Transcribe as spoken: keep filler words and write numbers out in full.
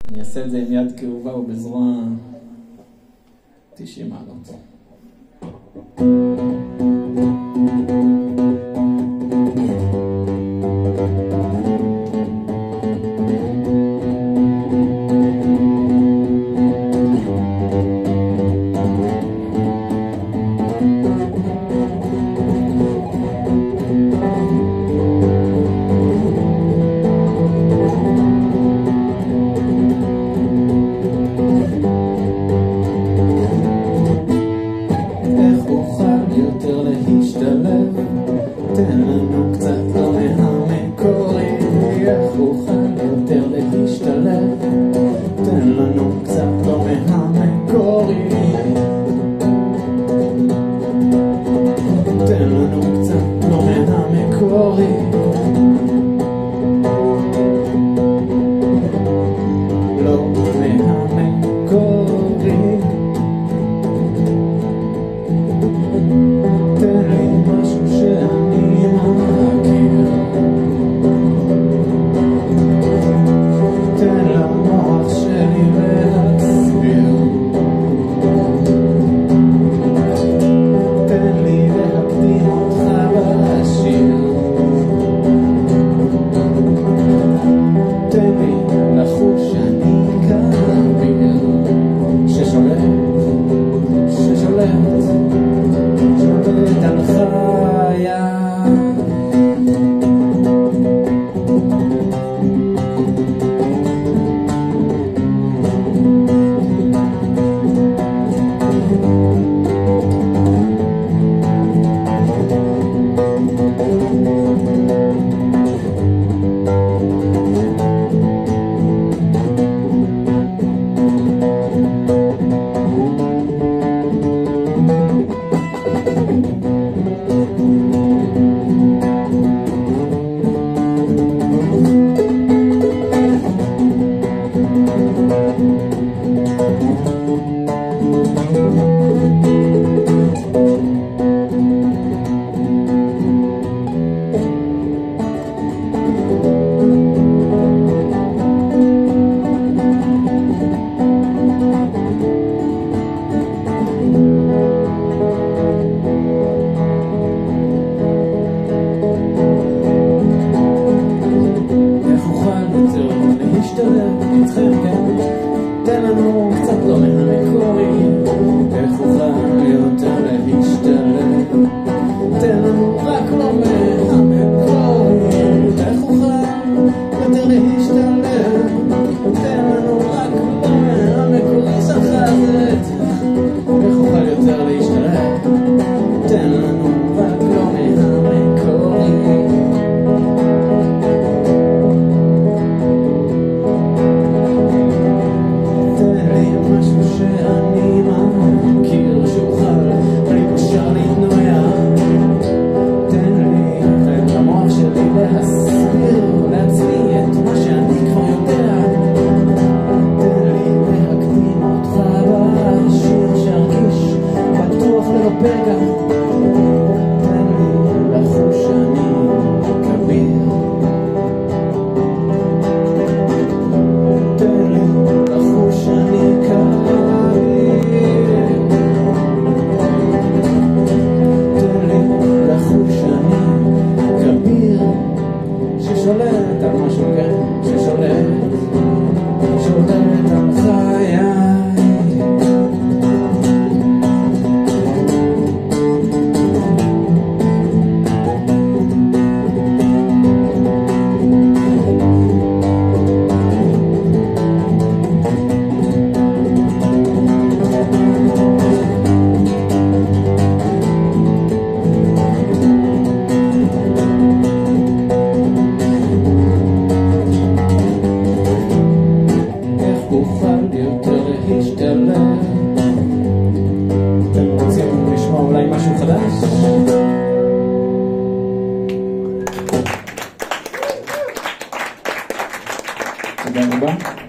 אני אעשה את זה עם יד כאובה ובזרוע תשעים מעלות. תן לנו קצת לא מהמקורי, איך אוכל יותר להשתלב. תן לנו קצת לא מהמקורי, תן לנו קצת לא מהמקורי. לא מהמקורי. תן לי משהו שאני מכיר, תן למוח שלי להסביר, תן לי להקדים אותך בשיר, תן לי לחוש שאני כאוויר ששולט, ששולט שולט על חיה. תן לנו קצת לא מהמקורי, איך אוכל יותר להשתלב. תן לנו רק לא מהמקורי, איך אוכל יותר להשתלב. תן לנו רק לא מהמקורי, שחזת, איך אוכל יותר להשתלב. תן לנו רק לא מהמקורי. שאני מכיר שאוכל בלי בושה להתנועע. תן לי את המוח שלי להסביר לעצמי את מה שאני כבר יודע. תן לי להקדים אותך בשיר שארגיש בטוח לרגע. תן לי לחוש שאני כביר, תן לי לחוש שאני כביר. ששולט על משהו כן, ששולט, שולט על חיי. אתם רוצים לשמוע אולי משהו חדש? תודה רבה.